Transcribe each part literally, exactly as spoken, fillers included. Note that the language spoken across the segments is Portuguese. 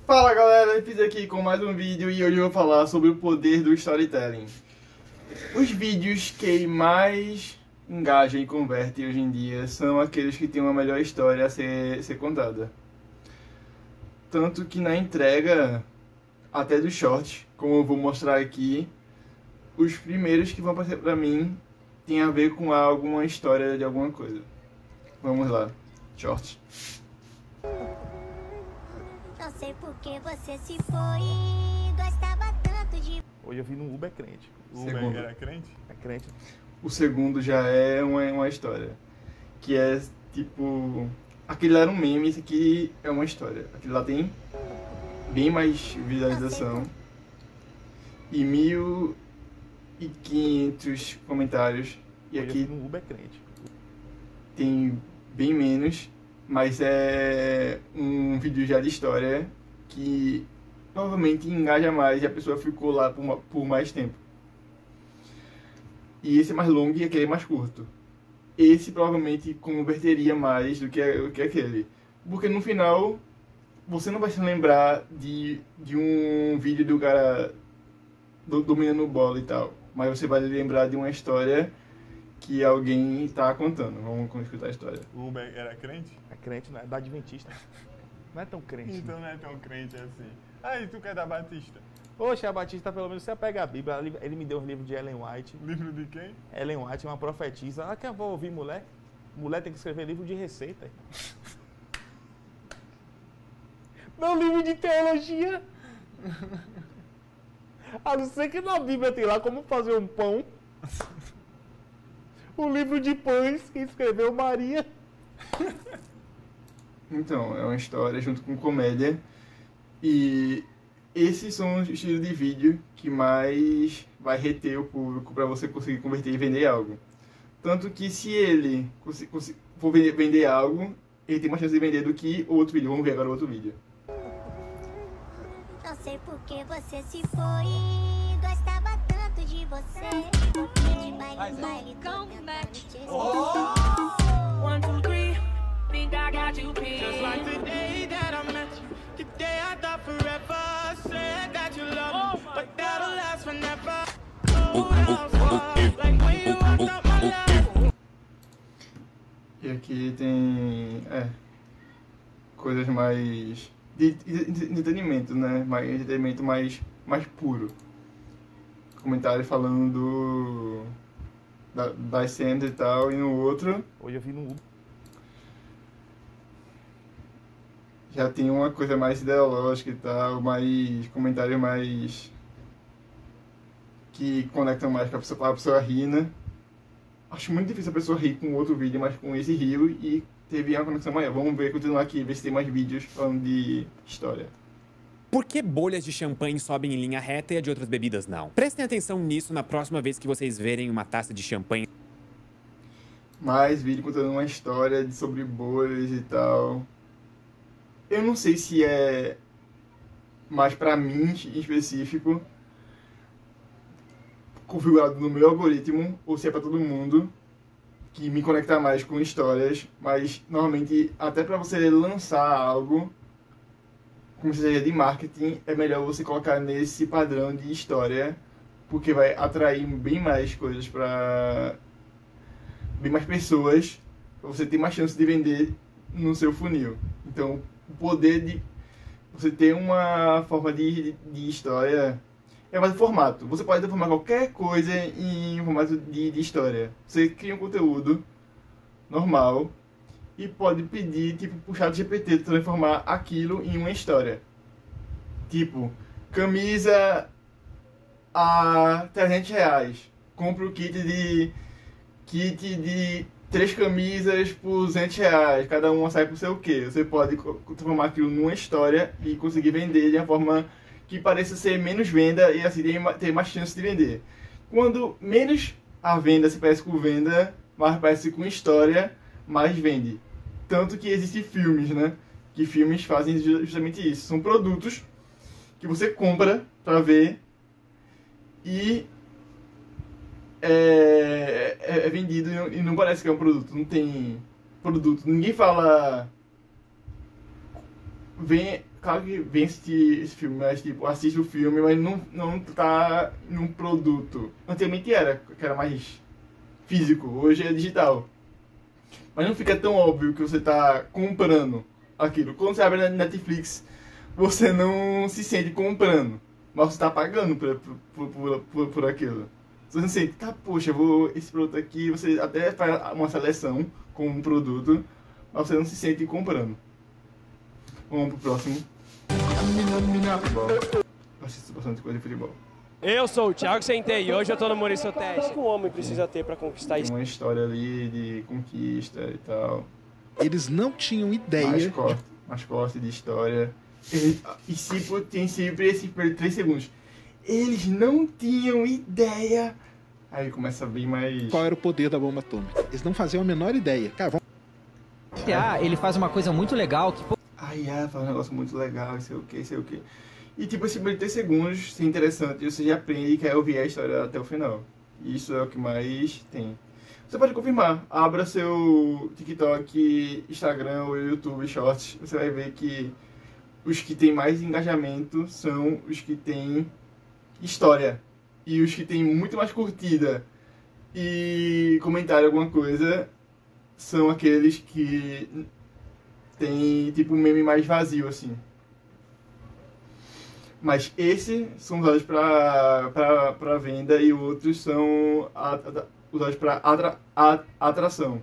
Fala galera, eu fiz aqui com mais um vídeo e hoje eu vou falar sobre o poder do storytelling. Os vídeos que mais engajam e convertem hoje em dia são aqueles que têm uma melhor história a ser, ser contada. Tanto que na entrega até dos shorts, como eu vou mostrar aqui, os primeiros que vão aparecer pra mim tem a ver com alguma história de alguma coisa. Vamos lá, shorts. Não sei por que você se foi, gostava tanto de... Hoje eu vi no Uber crente. O Uber Segundo. era crente? É crente. O segundo já é uma, uma história. Que é tipo... Aquele lá era um meme, esse aqui é uma história. Aquele lá tem bem mais visualização. E mil e quinhentos comentários. E Hoje aqui eu vi no Uber crente. tem bem menos. Mas é um vídeo já de história que provavelmente engaja mais e a pessoa ficou lá por, uma, por mais tempo. E esse é mais longo e aquele é mais curto. Esse provavelmente converteria mais do que, do que aquele. Porque no final você não vai se lembrar de, de um vídeo do cara do, dominando bola e tal. Mas você vai lembrar de uma história que alguém está contando. Vamos escutar a história. O Uber era crente? É crente, não é da Adventista. Não é tão crente. Então não é tão crente assim. Ah, e tu que é da Batista? Poxa, a Batista, pelo menos você pega a Bíblia. Ele me deu os livros de Ellen White. Livro de quem? Ellen White é uma profetisa. Ah, que eu vou ouvir mulher? Mulher tem que escrever livro de receita. Não livro de teologia. A não ser que na Bíblia tem lá como fazer um pão. O livro de pães que escreveu Maria. Então, é uma história junto com comédia. E esses são os estilos de vídeo que mais vai reter o público para você conseguir converter e vender algo. Tanto que se ele for vender algo, ele tem mais chance de vender do que o outro vídeo. Vamos ver agora o outro vídeo. Não sei por que você se foi, gostava tanto de você. De baile em baile, tô tentando te esquecer. One, two, three, think I got you pinned. Just like the day that I met you, the day I thought forever, said that you love me, but that'll last forever. Like when you walked out my life. E aqui tem é, coisas mais de, de, de entretenimento, né? Mais entretenimento mais, mais puro. Comentários falando do, da, das cenas e tal, e no outro Hoje eu vi no Uber. já tem uma coisa mais ideológica e tal, mais comentários mais que conectam mais com a pessoa, a pessoa rir, né? Acho muito difícil a pessoa rir com outro vídeo, mas com esse riu e teve uma conexão maior. Vamos ver, continuar aqui, ver se tem mais vídeos falando de história. Por que bolhas de champanhe sobem em linha reta e a de outras bebidas não? Prestem atenção nisso na próxima vez que vocês verem uma taça de champanhe. Mais vídeo contando uma história de, sobre bolhas e tal. Eu não sei se é mais pra mim em específico, configurado no meu algoritmo, ou se é pra todo mundo, que me conecta mais com histórias, mas normalmente até pra você lançar algo, como seja de marketing, é melhor você colocar nesse padrão de história, porque vai atrair bem mais coisas pra bem mais pessoas, pra você ter mais chance de vender no seu funil. Então, o poder de você ter uma forma de, de história é mais o formato. Você pode transformar qualquer coisa em formato de, de história. Você cria um conteúdo normal e pode pedir, tipo, pro chat G P T transformar aquilo em uma história. Tipo, camisa a trezentos reais. Compre o kit de kit de três camisas por duzentos reais. Cada uma sai por sei o quê. Você pode transformar aquilo numa história e conseguir vender de uma forma que pareça ser menos venda e assim ter mais chance de vender. Quando menos a venda se parece com venda, mais parece com história, mais vende. Tanto que existem filmes, né? Que filmes fazem justamente isso. São produtos que você compra pra ver e é, é, é vendido e não parece que é um produto. Não tem produto. Ninguém fala... Vem, claro que vem assistir esse filme, mas tipo, assiste o filme, mas não, não tá num produto. Antigamente era, que era mais físico, hoje é digital. Mas não fica tão óbvio que você tá comprando aquilo. Quando você abre na Netflix, você não se sente comprando, mas você tá pagando por, por, por, por, por aquilo. Você não sente, tá, poxa, eu vou, esse produto aqui, você até faz uma seleção com um produto, mas você não se sente comprando. Vamos pro próximo. Futebol. Eu assisto bastante coisa de futebol. Eu sou o Thiago Centei e hoje eu tô no Maurício Teste. O que um homem precisa ter pra conquistar isso? Tem uma história ali de conquista e tal. Eles não tinham ideia. Mais corte, mais corte de história. E, e sempre, tem sempre esse três segundos. Eles não tinham ideia. Aí começa a vir mais... Qual era o poder da bomba atômica? Eles não faziam a menor ideia. Cara, vamos... Ah, ele faz uma coisa muito legal que... Ai, ah, faz um negócio muito legal, sei o que, sei o que. E tipo, esse três segundos, se é interessante, você já aprende e quer ouvir a história até o final. E isso é o que mais tem. Você pode confirmar. Abra seu TikTok, Instagram ou YouTube Shorts. Você vai ver que os que tem mais engajamento são os que têm história. E os que têm muito mais curtida e comentário alguma coisa são aqueles que tem tipo um meme mais vazio, assim. Mas esses são usados para venda e outros são usados para atra, atração.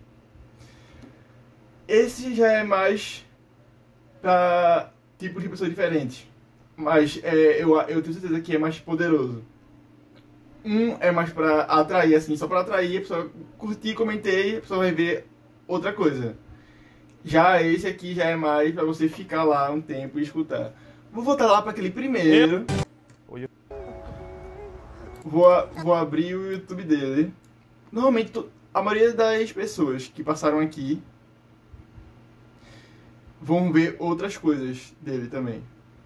Esse já é mais para tipos de pessoas diferentes. Mas é, eu, eu tenho certeza que é mais poderoso. Um é mais para atrair, assim, só para atrair, a pessoa curtir, comentei, a pessoa vai ver outra coisa. Já esse aqui já é mais para você ficar lá um tempo e escutar. Vou voltar lá para aquele primeiro. Vou, vou abrir o YouTube dele. Normalmente, a maioria das pessoas que passaram aqui vão ver outras coisas dele também.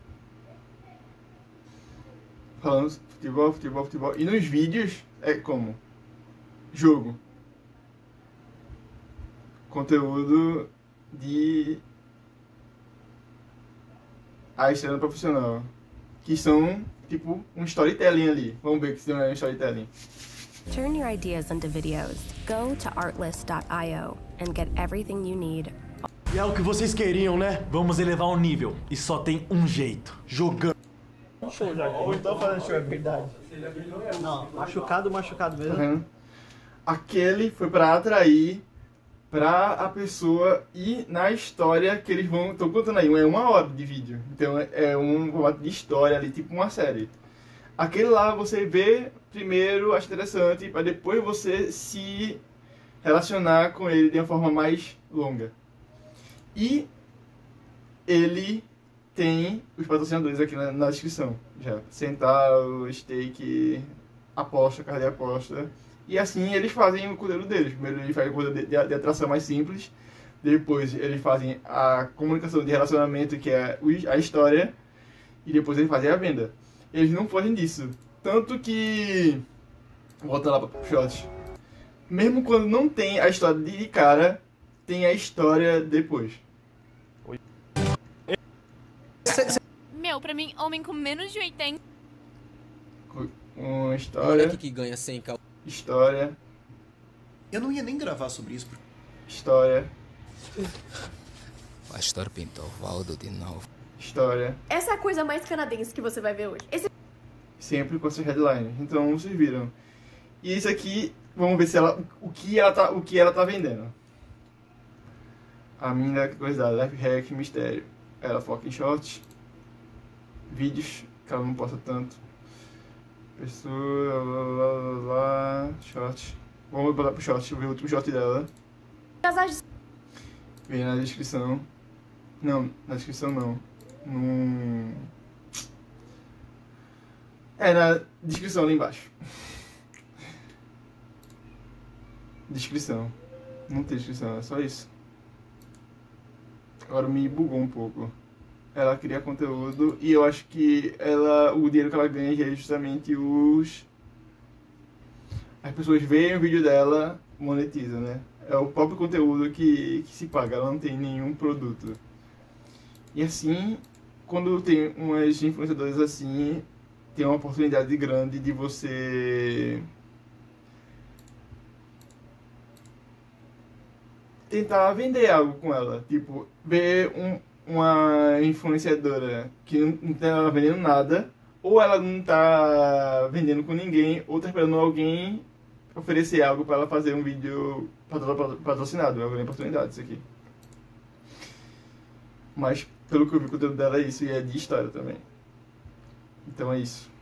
Falando futebol, futebol, futebol. E nos vídeos é como? Jogo. Conteúdo de a estrela profissional. Que são, tipo, um storytelling ali. Vamos ver que isso é um storytelling. Turn your ideas into videos. Go to artlist dot i o and get everything you need. E é o que vocês queriam, né? Vamos elevar o nível. E só tem um jeito. Jogando. Show, já. Ou então fazendo show, é verdade. Não, machucado, machucado mesmo. Uhum. Aquele foi pra atrair pra a pessoa ir na história que eles vão... Tô contando aí, é uma hora de vídeo. Então é um formato de história ali, tipo uma série. Aquele lá você vê primeiro, acha interessante, pra depois você se relacionar com ele de uma forma mais longa. E ele tem os patrocinadores aqui na, na descrição. Já. Centavo, Stake, aposta, carne de aposta. E assim eles fazem o conteúdo deles. Primeiro eles fazem o conteúdo de, de, de atração mais simples. Depois eles fazem a comunicação de relacionamento, que é a história. E depois eles fazem a venda. Eles não fogem disso. Tanto que... Volta lá para o shot. Mesmo quando não tem a história de cara, tem a história depois. Meu, pra mim, homem com menos de oitenta... Uma história... Olha que ganha cem k. História. Eu não ia nem gravar sobre isso. História. Pastor pintou Valdo de novo. História. Essa é a coisa mais canadense que você vai ver hoje. Esse... Sempre com essas headlines. Então, vocês viram. E isso aqui, vamos ver se ela, o, que ela tá, o que ela tá vendendo. A mina, coisa da Life Hack, mistério. Ela foca em shorts. Vídeos, que ela não posta tanto. Pessoa, lá, lá, lá, lá, short. Vamos botar pro short, ver o último short dela. Vem na descrição. Não, na descrição não. Num... É, na descrição ali embaixo. Descrição. Não tem descrição, é só isso. Agora me bugou um pouco. Ela cria conteúdo e eu acho que ela, o dinheiro que ela ganha é justamente os... As pessoas veem o vídeo dela, monetizam, né? É o próprio conteúdo que, que se paga, ela não tem nenhum produto. E assim, quando tem umas influenciadoras assim, tem uma oportunidade grande de você tentar vender algo com ela. Tipo, ver um, uma influenciadora que não tá vendendo nada, ou ela não tá vendendo com ninguém, ou tá esperando alguém oferecer algo para ela fazer um vídeo patrocinado. É uma grande oportunidade isso aqui. Mas, pelo que eu vi, o conteúdo dela é isso, e é de história também. Então é isso.